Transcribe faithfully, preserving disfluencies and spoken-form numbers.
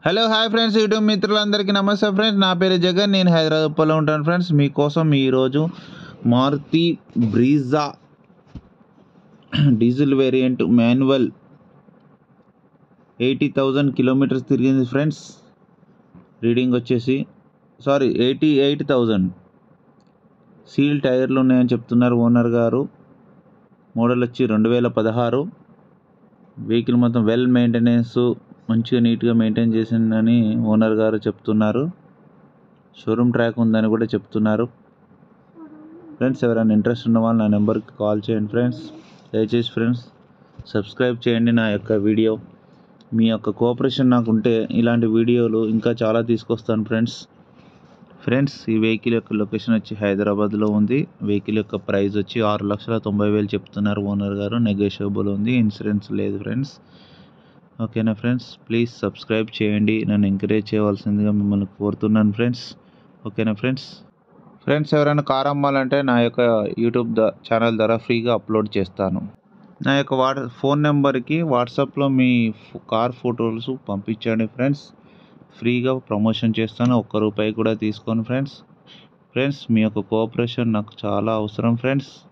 Hello hi friends, YouTube మిత్రులందరికీ నమస్తే friends. నా పేరు జగన్, నేను హైదరాబాద్లో ఉంటాను ఫ్రెండ్స్. మీకోసం ఈరోజు Maruti Brezza diesel variant manual eighty thousand kilometres తిరిగింది ఫ్రెండ్స్. రీడింగ్ వచ్చేసి sorry eighty eight thousand seal టైర్లు ఉన్నాయని చెప్తున్నారు ఓనర్ గారు. మోడల్ వచ్చి రెండు వేల పదహారు. వెహికల్ మొత్తం వెల్ మెయింటెనెన్స్, మంచిగా నీట్గా మెయింటైన్ చేసిందని ఓనర్ గారు చెప్తున్నారు. షోరూమ్ ట్రాక్ ఉందని కూడా చెప్తున్నారు ఫ్రెండ్స్. ఎవరైనా ఇంట్రెస్ట్ ఉన్న వాళ్ళు నా నెంబర్కి కాల్ చేయండి ఫ్రెండ్స్. దయచేసి ఫ్రెండ్స్ సబ్స్క్రైబ్ చేయండి నా యొక్క వీడియో. మీ యొక్క కోఆపరేషన్ నాకు ఉంటే ఇలాంటి వీడియోలు ఇంకా చాలా తీసుకొస్తాను ఫ్రెండ్స్. ఫ్రెండ్స్ ఈ వెహికల్ యొక్క లొకేషన్ వచ్చి హైదరాబాద్లో ఉంది. వెహికల్ యొక్క ప్రైస్ వచ్చి ఆరు లక్షల తొంభై వేలు చెప్తున్నారు ఓనర్ గారు. నెగోషియబుల్ ఉంది, ఇన్సూరెన్స్ లేదు ఫ్రెండ్స్. ఓకేనా ఫ్రెండ్స్, ప్లీజ్ సబ్స్క్రైబ్ చేయండి, నన్ను ఎంకరేజ్ చేయవలసిందిగా మిమ్మల్ని కోరుతున్నాను ఫ్రెండ్స్. ఓకేనా ఫ్రెండ్స్. ఫ్రెండ్స్ ఎవరైనా కార్ అమ్మాలంటే నా యొక్క యూట్యూబ్ ద ఛానల్ ద్వారా ఫ్రీగా అప్లోడ్ చేస్తాను. నా యొక్క వాట్ ఫోన్ నెంబర్కి వాట్సాప్లో మీ కార్ ఫొటోస్ పంపించండి ఫ్రెండ్స్. ఫ్రీగా ప్రమోషన్ చేస్తాను, ఒక్క రూపాయి కూడా తీసుకోను ఫ్రెండ్స్. ఫ్రెండ్స్ మీ యొక్క కోఆపరేషన్ నాకు చాలా అవసరం ఫ్రెండ్స్.